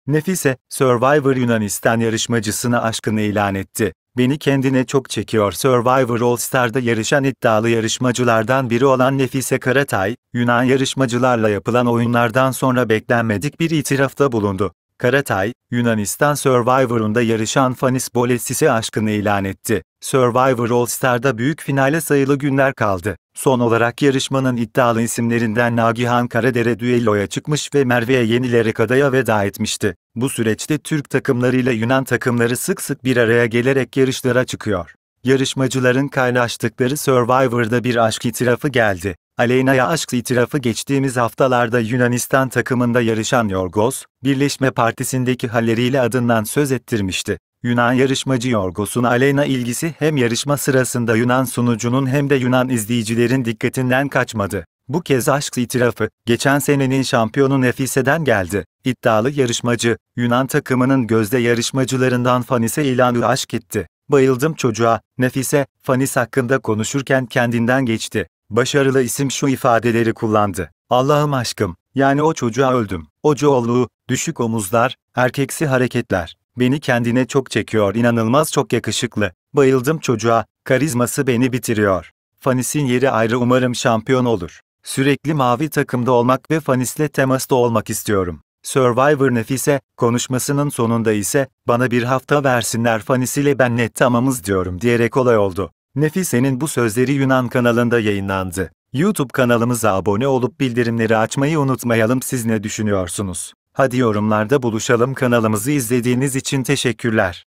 Nefise, Survivor Yunanistan yarışmacısına aşkını ilan etti. Beni kendine çok çekiyor. Survivor All Star'da yarışan iddialı yarışmacılardan biri olan Nefise Karatay, Yunan yarışmacılarla yapılan oyunlardan sonra beklenmedik bir itirafta bulundu. Karatay, Yunanistan Survivor'unda yarışan Fanis Bolesis'e aşkını ilan etti. Survivor All Star'da büyük finale sayılı günler kaldı. Son olarak yarışmanın iddialı isimlerinden Nagihan Karadere düelloya çıkmış ve Merve'ye yenilerek adaya veda etmişti. Bu süreçte Türk takımlarıyla Yunan takımları sık sık bir araya gelerek yarışlara çıkıyor. Yarışmacıların kaynaştıkları Survivor'da bir aşk itirafı geldi. Aleyna'ya aşk itirafı geçtiğimiz haftalarda Yunanistan takımında yarışan Yorgos, Birleşme Partisi'ndeki halleriyle adından söz ettirmişti. Yunan yarışmacı Yorgos'un Aleyna ilgisi hem yarışma sırasında Yunan sunucunun hem de Yunan izleyicilerin dikkatinden kaçmadı. Bu kez aşk itirafı, geçen senenin şampiyonu Nefise'den geldi. İddialı yarışmacı, Yunan takımının gözde yarışmacılarından Fanis'e ilanı aşk etti. "Bayıldım çocuğa." Nefise, Fanis hakkında konuşurken kendinden geçti. Başarılı isim şu ifadeleri kullandı: "Allah'ım aşkım, yani o çocuğa öldüm. Ocuoğlu, düşük omuzlar, erkeksi hareketler. Beni kendine çok çekiyor, inanılmaz çok yakışıklı. Bayıldım çocuğa, karizması beni bitiriyor. Fanis'in yeri ayrı, umarım şampiyon olur. Sürekli mavi takımda olmak ve Fanis'le temasta olmak istiyorum." Survivor Nefise, konuşmasının sonunda ise, "Bana bir hafta versinler, Fanis ile ben net tamamız diyorum." diyerek olay oldu. Nefise'nin bu sözleri Yunan kanalında yayınlandı. YouTube kanalımıza abone olup bildirimleri açmayı unutmayalım. Siz ne düşünüyorsunuz? Hadi yorumlarda buluşalım. Kanalımızı izlediğiniz için teşekkürler.